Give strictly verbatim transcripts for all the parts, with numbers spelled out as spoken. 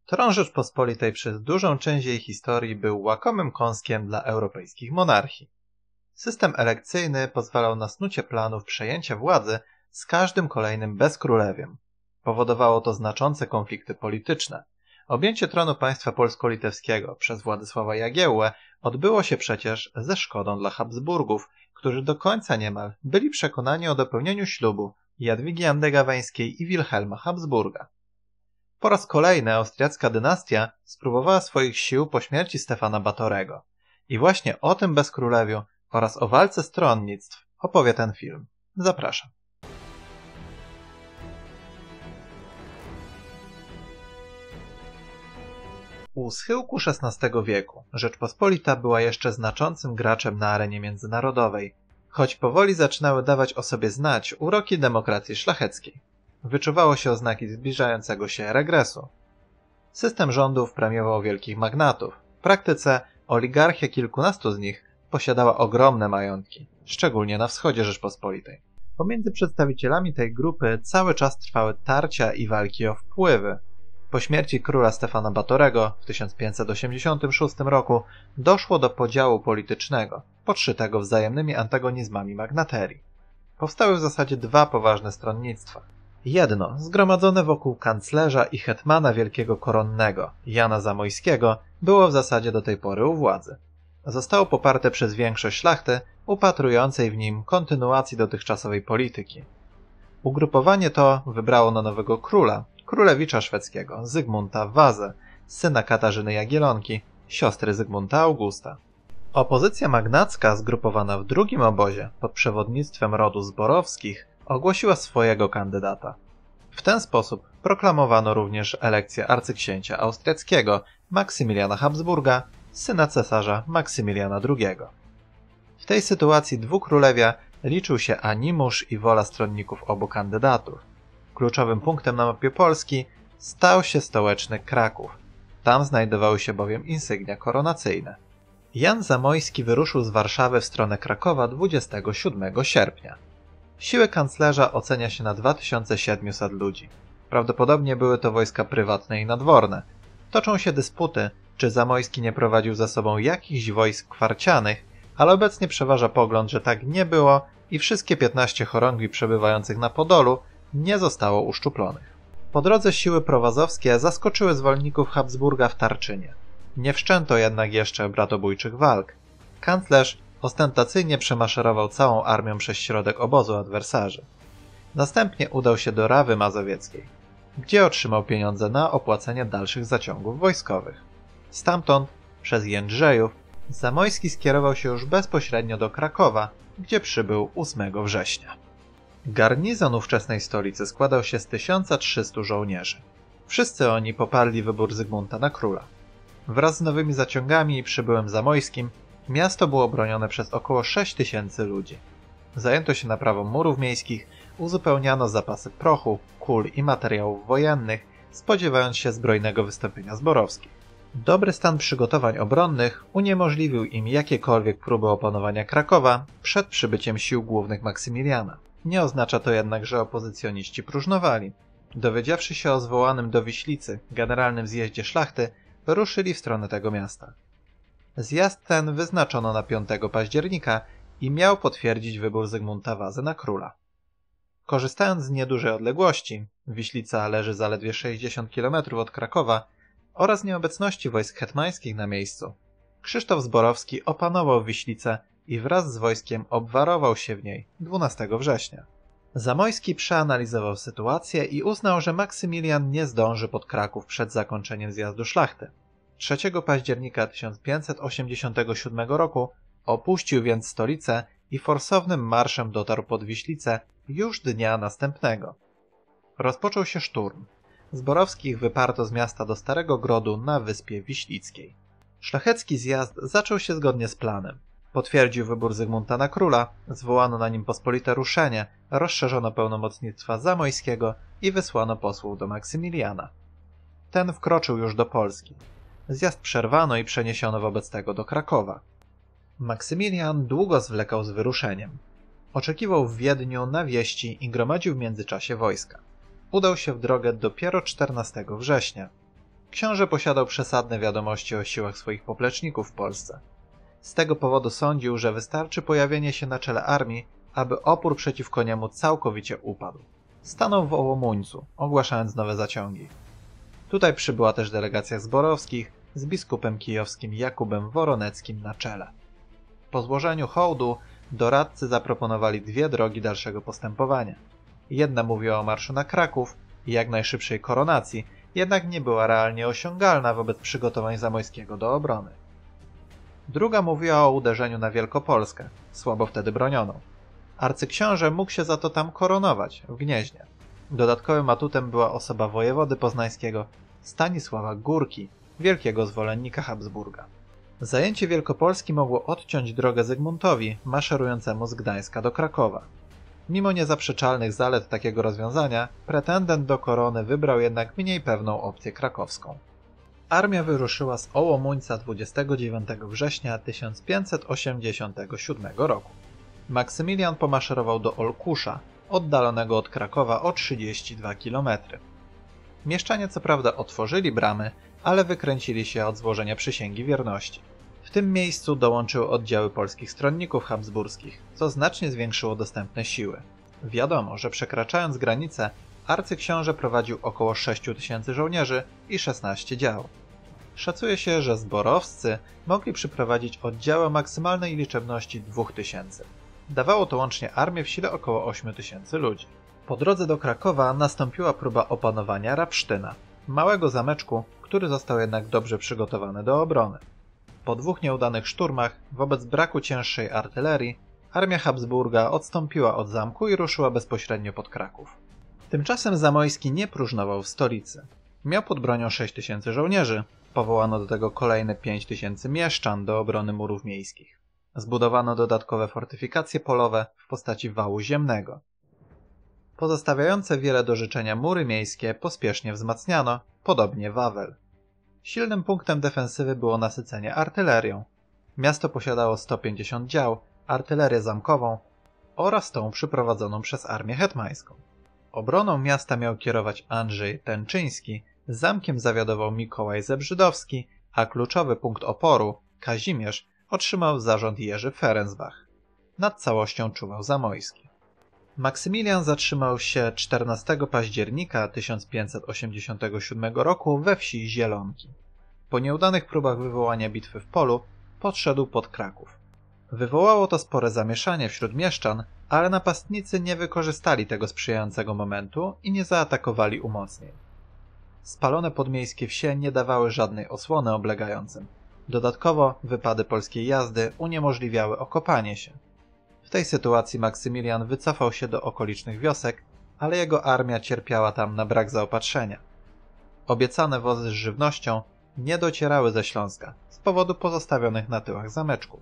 Tron Rzeczpospolitej przez dużą część jej historii był łakomym kąskiem dla europejskich monarchii. System elekcyjny pozwalał na snucie planów przejęcia władzy z każdym kolejnym bezkrólewiem. Powodowało to znaczące konflikty polityczne. Objęcie tronu państwa polsko-litewskiego przez Władysława Jagiełłę odbyło się przecież ze szkodą dla Habsburgów, którzy do końca niemal byli przekonani o dopełnieniu ślubu Jadwigi Andegaweńskiej i Wilhelma Habsburga. Po raz kolejny austriacka dynastia spróbowała swoich sił po śmierci Stefana Batorego. I właśnie o tym bezkrólewiu oraz o walce stronnictw opowie ten film. Zapraszam. U schyłku szesnastego wieku Rzeczpospolita była jeszcze znaczącym graczem na arenie międzynarodowej, choć powoli zaczynały dawać o sobie znać uroki demokracji szlacheckiej. Wyczuwało się oznaki zbliżającego się regresu. System rządów premiował wielkich magnatów. W praktyce oligarchia kilkunastu z nich posiadała ogromne majątki, szczególnie na wschodzie Rzeczpospolitej. Pomiędzy przedstawicielami tej grupy cały czas trwały tarcia i walki o wpływy. Po śmierci króla Stefana Batorego w tysiąc pięćset osiemdziesiątym szóstym roku doszło do podziału politycznego, podszytego wzajemnymi antagonizmami magnaterii. Powstały w zasadzie dwa poważne stronnictwa. Jedno, zgromadzone wokół kanclerza i hetmana wielkiego koronnego, Jana Zamojskiego, było w zasadzie do tej pory u władzy. Zostało poparte przez większość szlachty, upatrującej w nim kontynuacji dotychczasowej polityki. Ugrupowanie to wybrało na nowego króla, królewicza szwedzkiego, Zygmunta Wazę, syna Katarzyny Jagiellonki, siostry Zygmunta Augusta. Opozycja magnacka zgrupowana w drugim obozie pod przewodnictwem rodu Zborowskich ogłosiła swojego kandydata. W ten sposób proklamowano również elekcję arcyksięcia austriackiego Maksymiliana Habsburga, syna cesarza Maksymiliana drugiego. W tej sytuacji dwukrólewia liczył się animusz i wola stronników obu kandydatów. Kluczowym punktem na mapie Polski stał się stołeczny Kraków. Tam znajdowały się bowiem insygnia koronacyjne. Jan Zamojski wyruszył z Warszawy w stronę Krakowa dwudziestego siódmego sierpnia. Siły kanclerza ocenia się na dwa tysiące siedemset ludzi. Prawdopodobnie były to wojska prywatne i nadworne. Toczą się dysputy, czy Zamojski nie prowadził za sobą jakichś wojsk kwarcianych, ale obecnie przeważa pogląd, że tak nie było i wszystkie piętnaście chorągwi przebywających na Podolu nie zostało uszczuplonych. Po drodze siły prowazowskie zaskoczyły zwolenników Habsburga w Tarczynie. Nie wszczęto jednak jeszcze bratobójczych walk. Kanclerz ostentacyjnie przemaszerował całą armią przez środek obozu adwersarzy. Następnie udał się do Rawy Mazowieckiej, gdzie otrzymał pieniądze na opłacenie dalszych zaciągów wojskowych. Stamtąd, przez Jędrzejów, Zamojski skierował się już bezpośrednio do Krakowa, gdzie przybył ósmego września. Garnizon ówczesnej stolicy składał się z tysiąca trzystu żołnierzy. Wszyscy oni poparli wybór Zygmunta na króla. Wraz z nowymi zaciągami i przybyłym Zamojskim miasto było bronione przez około sześć tysięcy ludzi. Zajęto się naprawą murów miejskich, uzupełniano zapasy prochu, kul i materiałów wojennych, spodziewając się zbrojnego wystąpienia zborowskich. Dobry stan przygotowań obronnych uniemożliwił im jakiekolwiek próby opanowania Krakowa przed przybyciem sił głównych Maksymiliana. Nie oznacza to jednak, że opozycjoniści próżnowali. Dowiedziawszy się o zwołanym do Wiślicy generalnym zjeździe szlachty, ruszyli w stronę tego miasta. Zjazd ten wyznaczono na piątego października i miał potwierdzić wybór Zygmunta Wazy na króla. Korzystając z niedużej odległości, Wiślica leży zaledwie sześćdziesiąt kilometrów od Krakowa, oraz nieobecności wojsk hetmańskich na miejscu, Krzysztof Zborowski opanował Wiślicę i wraz z wojskiem obwarował się w niej dwunastego września. Zamojski przeanalizował sytuację i uznał, że Maksymilian nie zdąży pod Kraków przed zakończeniem zjazdu szlachty. trzeciego października tysiąc pięćset osiemdziesiątego siódmego roku opuścił więc stolicę i forsownym marszem dotarł pod Wiślicę już dnia następnego. Rozpoczął się szturm. Zborowskich wyparto z miasta do Starego Grodu na Wyspie Wiślickiej. Szlachecki zjazd zaczął się zgodnie z planem. Potwierdził wybór Zygmunta na króla, zwołano na nim pospolite ruszenie, rozszerzono pełnomocnictwa Zamojskiego i wysłano posłów do Maksymiliana. Ten wkroczył już do Polski. Zjazd przerwano i przeniesiono wobec tego do Krakowa. Maksymilian długo zwlekał z wyruszeniem. Oczekiwał w Wiedniu na wieści i gromadził w międzyczasie wojska. Udał się w drogę dopiero czternastego września. Książę posiadał przesadne wiadomości o siłach swoich popleczników w Polsce. Z tego powodu sądził, że wystarczy pojawienie się na czele armii, aby opór przeciwko niemu całkowicie upadł. Stanął w Ołomuńcu, ogłaszając nowe zaciągi. Tutaj przybyła też delegacja Zborowskich z biskupem kijowskim Jakubem Woroneckim na czele. Po złożeniu hołdu doradcy zaproponowali dwie drogi dalszego postępowania. Jedna mówiła o marszu na Kraków i jak najszybszej koronacji, jednak nie była realnie osiągalna wobec przygotowań Zamoyskiego do obrony. Druga mówiła o uderzeniu na Wielkopolskę, słabo wtedy bronioną. Arcyksiąże mógł się za to tam koronować, w Gnieźnie. Dodatkowym atutem była osoba wojewody poznańskiego Stanisława Górki, wielkiego zwolennika Habsburga. Zajęcie Wielkopolski mogło odciąć drogę Zygmuntowi, maszerującemu z Gdańska do Krakowa. Mimo niezaprzeczalnych zalet takiego rozwiązania, pretendent do korony wybrał jednak mniej pewną opcję krakowską. Armia wyruszyła z Ołomuńca dwudziestego dziewiątego września tysiąc pięćset osiemdziesiątego siódmego roku. Maksymilian pomaszerował do Olkusza, oddalonego od Krakowa o trzydzieści dwa kilometry. Mieszczanie co prawda otworzyli bramy, ale wykręcili się od złożenia przysięgi wierności. W tym miejscu dołączyły oddziały polskich stronników habsburskich, co znacznie zwiększyło dostępne siły. Wiadomo, że przekraczając granicę, arcyksiąże prowadził około sześciu tysięcy żołnierzy i szesnaście dział. Szacuje się, że zborowscy mogli przyprowadzić oddziały o maksymalnej liczebności dwóch tysięcy. Dawało to łącznie armię w sile około ośmiu tysięcy ludzi. Po drodze do Krakowa nastąpiła próba opanowania Rabsztyna, małego zameczku, który został jednak dobrze przygotowany do obrony. Po dwóch nieudanych szturmach, wobec braku cięższej artylerii, armia Habsburga odstąpiła od zamku i ruszyła bezpośrednio pod Kraków. Tymczasem Zamoyski nie próżnował w stolicy. Miał pod bronią sześć tysięcy żołnierzy, powołano do tego kolejne pięć tysięcy mieszczan do obrony murów miejskich. Zbudowano dodatkowe fortyfikacje polowe w postaci wału ziemnego. Pozostawiające wiele do życzenia mury miejskie pospiesznie wzmacniano, podobnie Wawel. Silnym punktem defensywy było nasycenie artylerią. Miasto posiadało sto pięćdziesiąt dział, artylerię zamkową oraz tą przyprowadzoną przez armię hetmańską. Obroną miasta miał kierować Andrzej Tęczyński, zamkiem zawiadował Mikołaj Zebrzydowski, a kluczowy punkt oporu, Kazimierz, otrzymał zarząd Jerzy Ferencbach. Nad całością czuwał Zamoyski. Maksymilian zatrzymał się czternastego października tysiąc pięćset osiemdziesiątego siódmego roku we wsi Zielonki. Po nieudanych próbach wywołania bitwy w polu podszedł pod Kraków. Wywołało to spore zamieszanie wśród mieszczan, ale napastnicy nie wykorzystali tego sprzyjającego momentu i nie zaatakowali umocnień. Spalone podmiejskie wsie nie dawały żadnej osłony oblegającym. Dodatkowo wypady polskiej jazdy uniemożliwiały okopanie się. W tej sytuacji Maksymilian wycofał się do okolicznych wiosek, ale jego armia cierpiała tam na brak zaopatrzenia. Obiecane wozy z żywnością nie docierały ze Śląska z powodu pozostawionych na tyłach zameczków.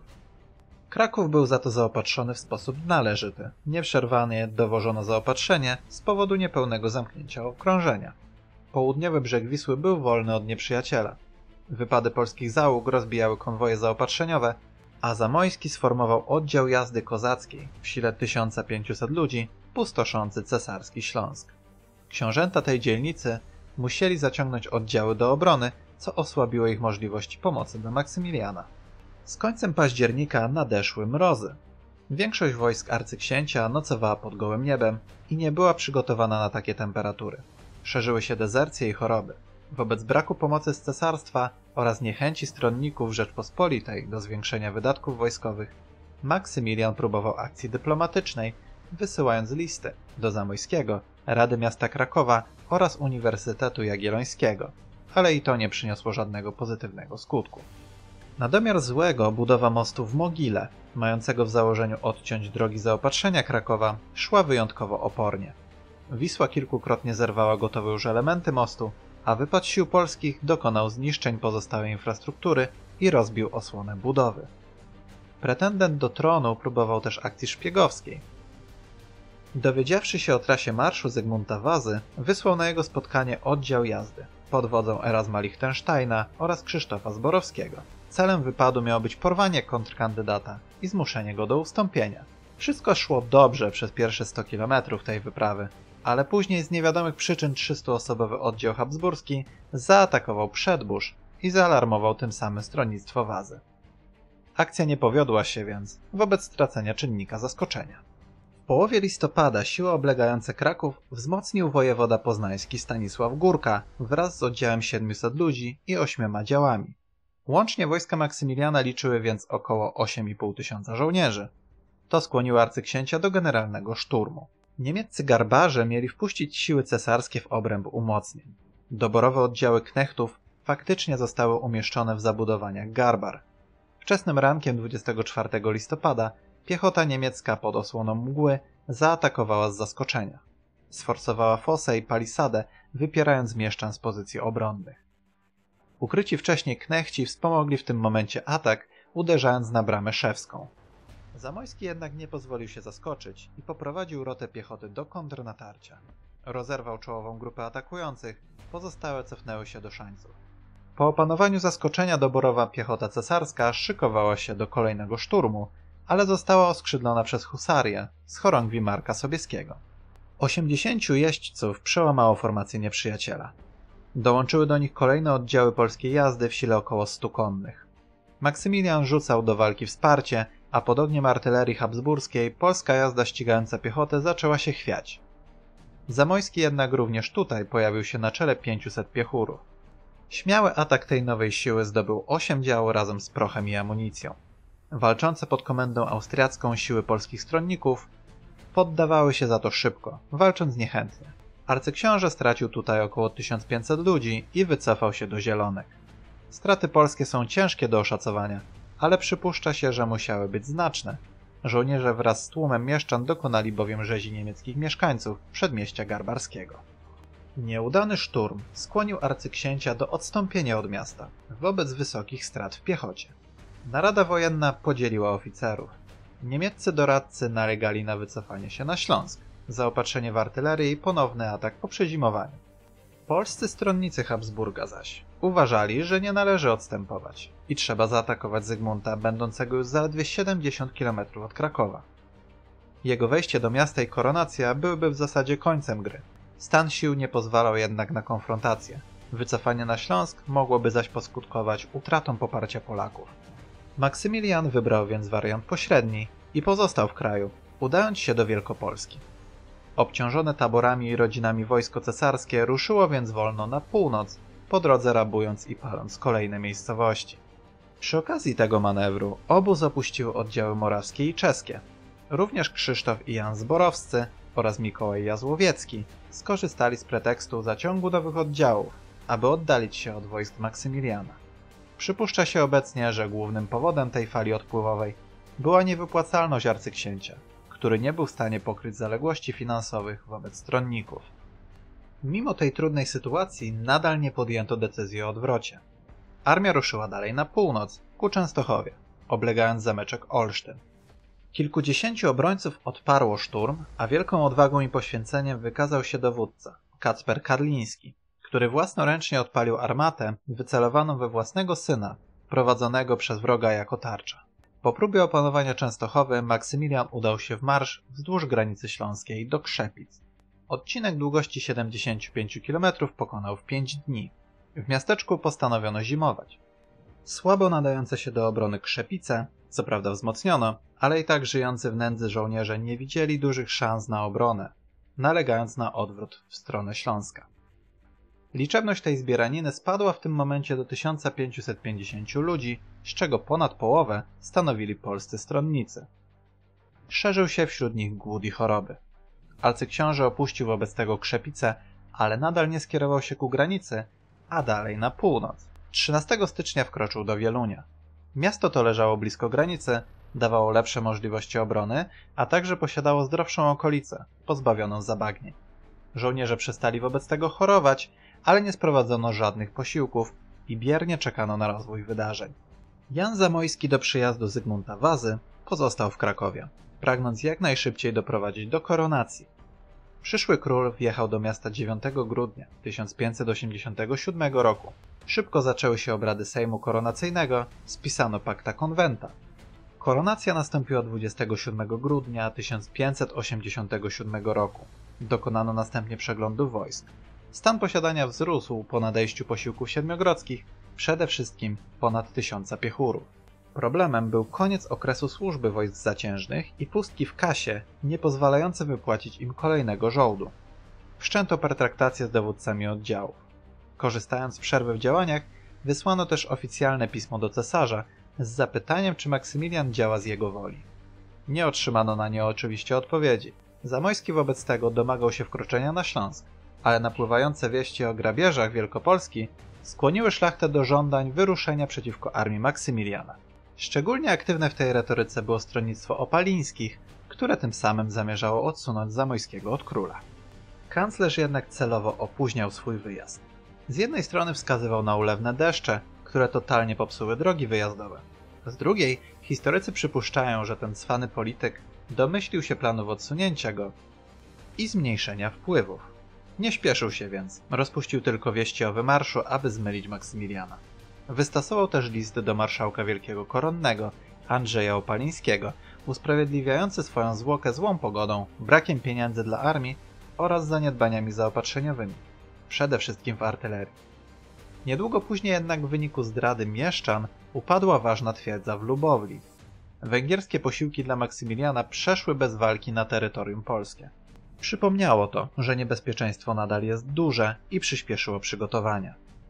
Kraków był za to zaopatrzony w sposób należyty. Nieprzerwanie dowożono zaopatrzenie z powodu niepełnego zamknięcia okrążenia. Południowy brzeg Wisły był wolny od nieprzyjaciela. Wypady polskich załóg rozbijały konwoje zaopatrzeniowe, a Zamoyski sformował oddział jazdy kozackiej w sile tysiąc pięćset ludzi, pustoszący cesarski Śląsk. Książęta tej dzielnicy musieli zaciągnąć oddziały do obrony, co osłabiło ich możliwości pomocy dla Maksymiliana. Z końcem października nadeszły mrozy. Większość wojsk arcyksięcia nocowała pod gołym niebem i nie była przygotowana na takie temperatury. Szerzyły się dezercje i choroby. Wobec braku pomocy z cesarstwa oraz niechęci stronników Rzeczpospolitej do zwiększenia wydatków wojskowych, Maksymilian próbował akcji dyplomatycznej, wysyłając listy do Zamoyskiego, Rady Miasta Krakowa oraz Uniwersytetu Jagiellońskiego, ale i to nie przyniosło żadnego pozytywnego skutku. Na domiar złego budowa mostu w Mogile, mającego w założeniu odciąć drogi zaopatrzenia Krakowa, szła wyjątkowo opornie. Wisła kilkukrotnie zerwała gotowe już elementy mostu, a wypad sił polskich dokonał zniszczeń pozostałej infrastruktury i rozbił osłonę budowy. Pretendent do tronu próbował też akcji szpiegowskiej. Dowiedziawszy się o trasie marszu Zygmunta Wazy, wysłał na jego spotkanie oddział jazdy pod wodzą Erasma Lichtensteina oraz Krzysztofa Zborowskiego. Celem wypadu miało być porwanie kontrkandydata i zmuszenie go do ustąpienia. Wszystko szło dobrze przez pierwsze sto kilometrów tej wyprawy, ale później z niewiadomych przyczyn trzystuosobowy oddział habsburski zaatakował Przedbórz i zaalarmował tym samym stronnictwo Wazy. Akcja nie powiodła się więc wobec stracenia czynnika zaskoczenia. W połowie listopada siły oblegające Kraków wzmocnił wojewoda poznański Stanisław Górka wraz z oddziałem siedmiuset ludzi i ośmioma działami. Łącznie wojska Maksymiliana liczyły więc około osiem i pół tysiąca żołnierzy. To skłoniło arcyksięcia do generalnego szturmu. Niemieccy garbarze mieli wpuścić siły cesarskie w obręb umocnień. Doborowe oddziały knechtów faktycznie zostały umieszczone w zabudowaniach garbar. Wczesnym rankiem dwudziestego czwartego listopada piechota niemiecka pod osłoną mgły zaatakowała z zaskoczenia. Sforsowała fosę i palisadę, wypierając mieszczan z pozycji obronnych. Ukryci wcześniej knechci wspomogli w tym momencie atak, uderzając na bramę szewską. Zamojski jednak nie pozwolił się zaskoczyć i poprowadził rotę piechoty do kontrnatarcia. Rozerwał czołową grupę atakujących, pozostałe cofnęły się do szańców. Po opanowaniu zaskoczenia doborowa piechota cesarska szykowała się do kolejnego szturmu, ale została oskrzydlona przez husarię z chorągwi Marka Sobieskiego. Osiemdziesięciu jeźdźców przełamało formację nieprzyjaciela. Dołączyły do nich kolejne oddziały polskiej jazdy w sile około stu konnych. Maksymilian rzucał do walki wsparcie, a pod ogniem artylerii habsburskiej polska jazda ścigająca piechotę zaczęła się chwiać. Zamojski jednak również tutaj pojawił się na czele pięciuset piechurów. Śmiały atak tej nowej siły zdobył osiem dział razem z prochem i amunicją. Walczące pod komendą austriacką siły polskich stronników poddawały się za to szybko, walcząc niechętnie. Arcyksiąże stracił tutaj około tysiąc pięćset ludzi i wycofał się do Zielonek. Straty polskie są ciężkie do oszacowania, ale przypuszcza się, że musiały być znaczne. Żołnierze wraz z tłumem mieszczan dokonali bowiem rzezi niemieckich mieszkańców przedmieścia garbarskiego. Nieudany szturm skłonił arcyksięcia do odstąpienia od miasta wobec wysokich strat w piechocie. Narada wojenna podzieliła oficerów. Niemieccy doradcy nalegali na wycofanie się na Śląsk, zaopatrzenie w artylerię i ponowny atak po przezimowaniu. Polscy stronnicy Habsburga zaś uważali, że nie należy odstępować i trzeba zaatakować Zygmunta, będącego już zaledwie siedemdziesiąt kilometrów od Krakowa. Jego wejście do miasta i koronacja byłyby w zasadzie końcem gry. Stan sił nie pozwalał jednak na konfrontację. Wycofanie na Śląsk mogłoby zaś poskutkować utratą poparcia Polaków. Maksymilian wybrał więc wariant pośredni i pozostał w kraju, udając się do Wielkopolski. Obciążone taborami i rodzinami wojsko cesarskie ruszyło więc wolno na północ, po drodze rabując i paląc kolejne miejscowości. Przy okazji tego manewru obóz opuściły oddziały morawskie i czeskie. Również Krzysztof i Jan Zborowscy oraz Mikołaj Jazłowiecki skorzystali z pretekstu zaciągu nowych oddziałów, aby oddalić się od wojsk Maksymiliana. Przypuszcza się obecnie, że głównym powodem tej fali odpływowej była niewypłacalność arcyksięcia, który nie był w stanie pokryć zaległości finansowych wobec stronników. Mimo tej trudnej sytuacji nadal nie podjęto decyzji o odwrocie. Armia ruszyła dalej na północ, ku Częstochowie, oblegając zameczek Olsztyn. Kilkudziesięciu obrońców odparło szturm, a wielką odwagą i poświęceniem wykazał się dowódca, Kacper Karliński, który własnoręcznie odpalił armatę wycelowaną we własnego syna, prowadzonego przez wroga jako tarcza. Po próbie opanowania Częstochowy Maksymilian udał się w marsz wzdłuż granicy śląskiej do Krzepic. Odcinek długości siedemdziesiąt pięć kilometrów pokonał w pięć dni. W miasteczku postanowiono zimować. Słabo nadające się do obrony Krzepice, co prawda wzmocniono, ale i tak żyjący w nędzy żołnierze nie widzieli dużych szans na obronę, nalegając na odwrót w stronę Śląska. Liczebność tej zbieraniny spadła w tym momencie do tysiąc pięćset pięćdziesięciu ludzi, z czego ponad połowę stanowili polscy stronnicy. Szerzył się wśród nich głód i choroby. Arcyksiąże opuścił wobec tego Krzepice, ale nadal nie skierował się ku granicy, a dalej na północ. trzynastego stycznia wkroczył do Wielunia. Miasto to leżało blisko granicy, dawało lepsze możliwości obrony, a także posiadało zdrowszą okolicę, pozbawioną zabagnień. Żołnierze przestali wobec tego chorować, ale nie sprowadzono żadnych posiłków i biernie czekano na rozwój wydarzeń. Jan Zamojski do przyjazdu Zygmunta Wazy pozostał w Krakowie, pragnąc jak najszybciej doprowadzić do koronacji. Przyszły król wjechał do miasta dziewiątego grudnia tysiąc pięćset osiemdziesiątego siódmego roku. Szybko zaczęły się obrady Sejmu Koronacyjnego, spisano pakta konwenta. Koronacja nastąpiła dwudziestego siódmego grudnia tysiąc pięćset osiemdziesiątego siódmego roku. Dokonano następnie przeglądu wojsk. Stan posiadania wzrósł po nadejściu posiłków siedmiogrodzkich, przede wszystkim ponad tysiąca piechurów. Problemem był koniec okresu służby wojsk zaciężnych i pustki w kasie, nie pozwalające wypłacić im kolejnego żołdu. Wszczęto pertraktacje z dowódcami oddziałów. Korzystając z przerwy w działaniach, wysłano też oficjalne pismo do cesarza z zapytaniem, czy Maksymilian działa z jego woli. Nie otrzymano na nie oczywiście odpowiedzi. Zamoyski wobec tego domagał się wkroczenia na Śląsk, ale napływające wieści o grabieżach Wielkopolski skłoniły szlachtę do żądań wyruszenia przeciwko armii Maksymiliana. Szczególnie aktywne w tej retoryce było stronnictwo Opalińskich, które tym samym zamierzało odsunąć Zamoyskiego od króla. Kanclerz jednak celowo opóźniał swój wyjazd. Z jednej strony wskazywał na ulewne deszcze, które totalnie popsuły drogi wyjazdowe. Z drugiej, historycy przypuszczają, że ten cwany polityk domyślił się planów odsunięcia go i zmniejszenia wpływów. Nie śpieszył się więc, rozpuścił tylko wieści o wymarszu, aby zmylić Maksymiliana. Wystosował też list do marszałka wielkiego koronnego, Andrzeja Opalińskiego, usprawiedliwiający swoją zwłokę złą pogodą, brakiem pieniędzy dla armii oraz zaniedbaniami zaopatrzeniowymi, przede wszystkim w artylerii. Niedługo później jednak w wyniku zdrady mieszczan upadła ważna twierdza w Lubowli. Węgierskie posiłki dla Maksymiliana przeszły bez walki na terytorium polskie. Przypomniało to, że niebezpieczeństwo nadal jest duże i przyspieszyło przygotowania.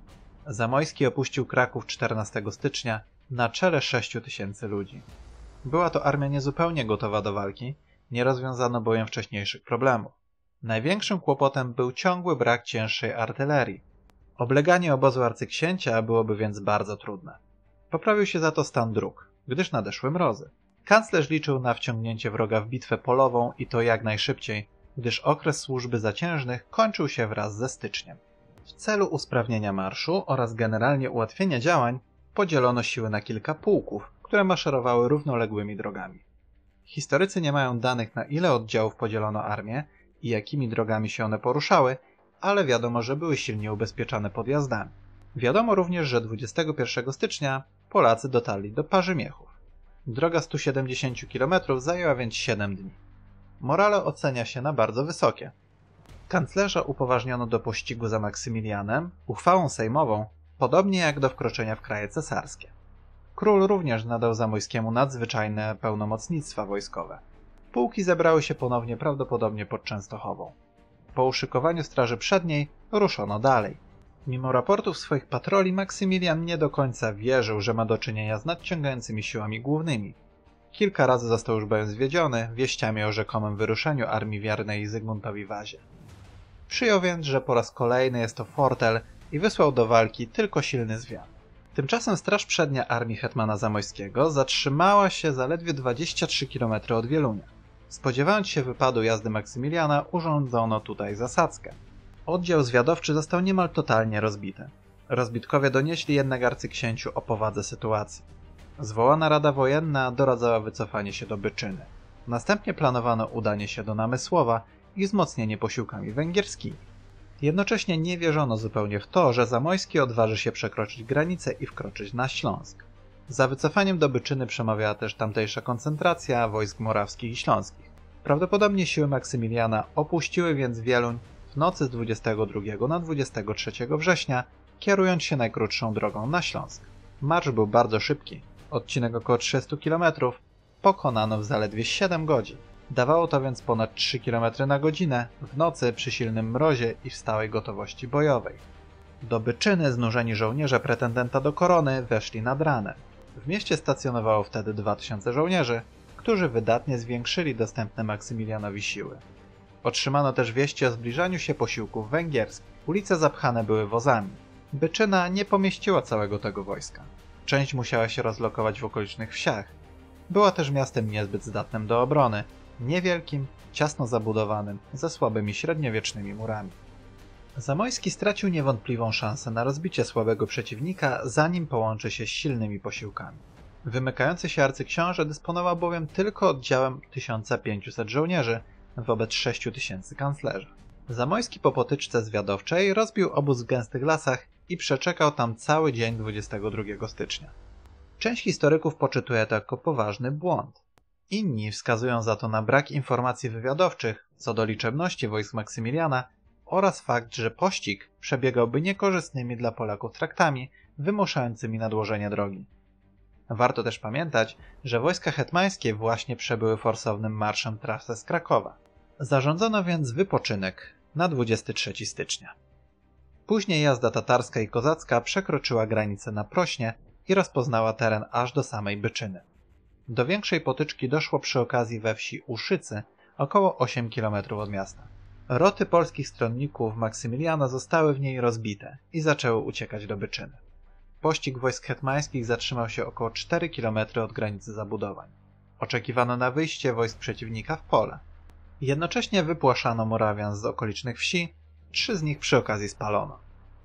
Zamoyski opuścił Kraków czternastego stycznia na czele sześciu tysięcy ludzi. Była to armia niezupełnie gotowa do walki, nie rozwiązano bowiem wcześniejszych problemów. Największym kłopotem był ciągły brak cięższej artylerii. Obleganie obozu arcyksięcia byłoby więc bardzo trudne. Poprawił się za to stan dróg, gdyż nadeszły mrozy. Kanclerz liczył na wciągnięcie wroga w bitwę polową i to jak najszybciej, gdyż okres służby zaciężnych kończył się wraz ze styczniem. W celu usprawnienia marszu oraz generalnie ułatwienia działań podzielono siły na kilka pułków, które maszerowały równoległymi drogami. Historycy nie mają danych, na ile oddziałów podzielono armię i jakimi drogami się one poruszały, ale wiadomo, że były silnie ubezpieczane podjazdami. Wiadomo również, że dwudziestego pierwszego stycznia Polacy dotarli do Parzymiechów. Droga stu siedemdziesięciu kilometrów zajęła więc siedem dni. Morale ocenia się na bardzo wysokie. Kanclerza upoważniono do pościgu za Maksymilianem uchwałą sejmową, podobnie jak do wkroczenia w kraje cesarskie. Król również nadał Zamoyskiemu nadzwyczajne pełnomocnictwa wojskowe. Pułki zebrały się ponownie prawdopodobnie pod Częstochową. Po uszykowaniu straży przedniej ruszono dalej. Mimo raportów swoich patroli Maksymilian nie do końca wierzył, że ma do czynienia z nadciągającymi siłami głównymi. Kilka razy został już bowiem zwiedziony wieściami o rzekomym wyruszeniu armii wiernej Zygmuntowi Wazie. Przyjął więc, że po raz kolejny jest to fortel i wysłał do walki tylko silny zwiad. Tymczasem straż przednia armii hetmana Zamoyskiego zatrzymała się zaledwie dwadzieścia trzy kilometry od Wielunia. Spodziewając się wypadu jazdy Maksymiliana, urządzono tutaj zasadzkę. Oddział zwiadowczy został niemal totalnie rozbity. Rozbitkowie donieśli jednak arcyksięciu o powadze sytuacji. Zwołana Rada Wojenna doradzała wycofanie się do Byczyny. Następnie planowano udanie się do Namysłowa i wzmocnienie posiłkami węgierskimi. Jednocześnie nie wierzono zupełnie w to, że Zamoyski odważy się przekroczyć granicę i wkroczyć na Śląsk. Za wycofaniem do Byczyny przemawiała też tamtejsza koncentracja wojsk morawskich i śląskich. Prawdopodobnie siły Maksymiliana opuściły więc Wieluń w nocy z dwudziestego drugiego na dwudziestego trzeciego września, kierując się najkrótszą drogą na Śląsk. Marsz był bardzo szybki. Odcinek około trzystu kilometrów pokonano w zaledwie siedem godzin. Dawało to więc ponad trzy kilometry na godzinę w nocy przy silnym mrozie i w stałej gotowości bojowej. Do Byczyny znużeni żołnierze pretendenta do korony weszli nad ranem. W mieście stacjonowało wtedy dwa tysiące żołnierzy, którzy wydatnie zwiększyli dostępne Maksymilianowi siły. Otrzymano też wieści o zbliżaniu się posiłków węgierskich. Ulice zapchane były wozami. Byczyna nie pomieściła całego tego wojska. Część musiała się rozlokować w okolicznych wsiach. Była też miastem niezbyt zdatnym do obrony, niewielkim, ciasno zabudowanym, ze słabymi średniowiecznymi murami. Zamoyski stracił niewątpliwą szansę na rozbicie słabego przeciwnika, zanim połączy się z silnymi posiłkami. Wymykający się arcyksiąże dysponował bowiem tylko oddziałem tysiąc pięćset żołnierzy wobec sześciu tysięcy kanclerza. Zamoyski po potyczce zwiadowczej rozbił obóz w gęstych lasach i przeczekał tam cały dzień dwudziestego drugiego stycznia. Część historyków poczytuje to jako poważny błąd. Inni wskazują za to na brak informacji wywiadowczych co do liczebności wojsk Maksymiliana oraz fakt, że pościg przebiegałby niekorzystnymi dla Polaków traktami wymuszającymi nadłożenie drogi. Warto też pamiętać, że wojska hetmańskie właśnie przebyły forsownym marszem trasę z Krakowa. Zarządzono więc wypoczynek na dwudziestego trzeciego stycznia. Później jazda tatarska i kozacka przekroczyła granicę na Prośnie i rozpoznała teren aż do samej Byczyny. Do większej potyczki doszło przy okazji we wsi Uszycy, około osiem kilometrów od miasta. Roty polskich stronników Maksymiliana zostały w niej rozbite i zaczęły uciekać do Byczyny. Pościg wojsk hetmańskich zatrzymał się około cztery kilometry od granicy zabudowań. Oczekiwano na wyjście wojsk przeciwnika w pole. Jednocześnie wypłaszano Morawian z okolicznych wsi, trzy z nich przy okazji spalono.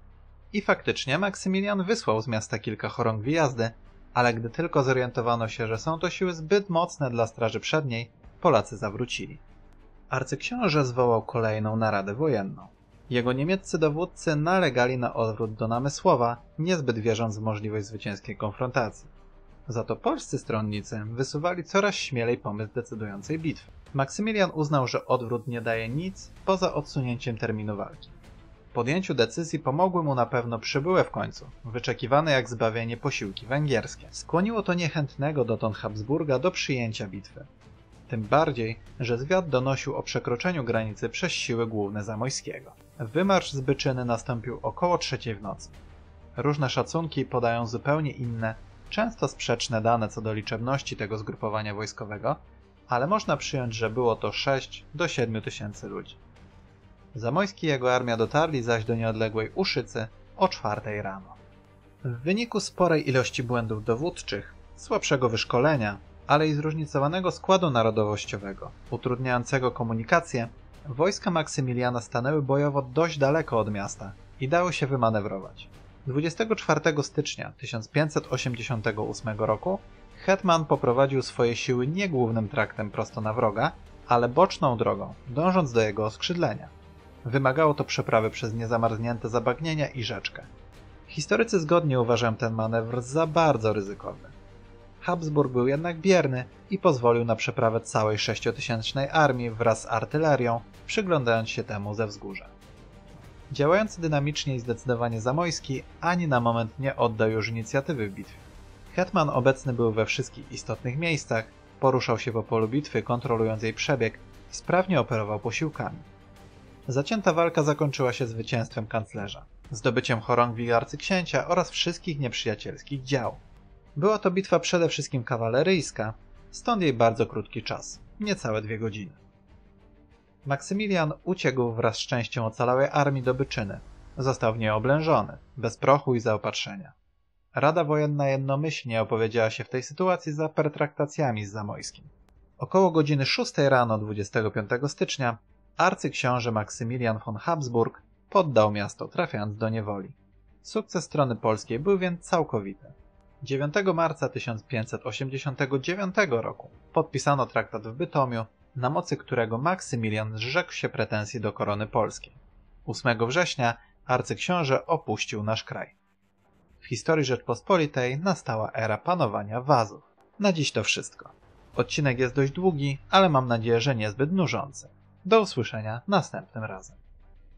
I faktycznie Maksymilian wysłał z miasta kilka chorągwi jazdy, ale gdy tylko zorientowano się, że są to siły zbyt mocne dla straży przedniej, Polacy zawrócili. Arcyksiąże zwołał kolejną naradę wojenną. Jego niemieccy dowódcy nalegali na odwrót do Namysłowa, niezbyt wierząc w możliwość zwycięskiej konfrontacji. Za to polscy stronnicy wysuwali coraz śmielej pomysł decydującej bitwy. Maksymilian uznał, że odwrót nie daje nic poza odsunięciem terminu walki. Podjęciu decyzji pomogły mu na pewno przybyłe w końcu, wyczekiwane jak zbawienie posiłki węgierskie. Skłoniło to niechętnego dotąd Habsburga do przyjęcia bitwy. Tym bardziej, że zwiad donosił o przekroczeniu granicy przez siły główne Zamoyskiego. Wymarsz z Byczyny nastąpił około trzeciej w nocy. Różne szacunki podają zupełnie inne, często sprzeczne dane co do liczebności tego zgrupowania wojskowego, ale można przyjąć, że było to sześć do siedmiu tysięcy ludzi. Zamoyski i jego armia dotarli zaś do nieodległej Uszycy o czwartej rano. W wyniku sporej ilości błędów dowódczych, słabszego wyszkolenia, ale i zróżnicowanego składu narodowościowego, utrudniającego komunikację, wojska Maksymiliana stanęły bojowo dość daleko od miasta i dały się wymanewrować. dwudziestego czwartego stycznia tysiąc pięćset osiemdziesiątego ósmego roku hetman poprowadził swoje siły nie głównym traktem prosto na wroga, ale boczną drogą, dążąc do jego oskrzydlenia. Wymagało to przeprawy przez niezamarznięte zabagnienia i rzeczkę. Historycy zgodnie uważają ten manewr za bardzo ryzykowny. Habsburg był jednak bierny i pozwolił na przeprawę całej sześciotysięcznej armii wraz z artylerią, przyglądając się temu ze wzgórza. Działający dynamicznie i zdecydowanie Zamoyski ani na moment nie oddał już inicjatywy w bitwie. Hetman obecny był we wszystkich istotnych miejscach, poruszał się po polu bitwy, kontrolując jej przebieg i sprawnie operował posiłkami. Zacięta walka zakończyła się zwycięstwem kanclerza, zdobyciem chorągwi arcyksięcia oraz wszystkich nieprzyjacielskich dział. Była to bitwa przede wszystkim kawaleryjska, stąd jej bardzo krótki czas, niecałe dwie godziny. Maksymilian uciekł wraz z częścią ocalałej armii do Byczyny. Został w niej oblężony, bez prochu i zaopatrzenia. Rada wojenna jednomyślnie opowiedziała się w tej sytuacji za pertraktacjami z Zamoyskim. Około godziny szóstej rano dwudziestego piątego stycznia arcyksiąże Maksymilian von Habsburg poddał miasto, trafiając do niewoli. Sukces strony polskiej był więc całkowity. dziewiątego marca tysiąc pięćset osiemdziesiątego dziewiątego roku podpisano traktat w Bytomiu, na mocy którego Maksymilian zrzekł się pretensji do korony polskiej. ósmego września arcyksiąże opuścił nasz kraj. W historii Rzeczpospolitej nastała era panowania Wazów. Na dziś to wszystko. Odcinek jest dość długi, ale mam nadzieję, że niezbyt nużący. Do usłyszenia następnym razem.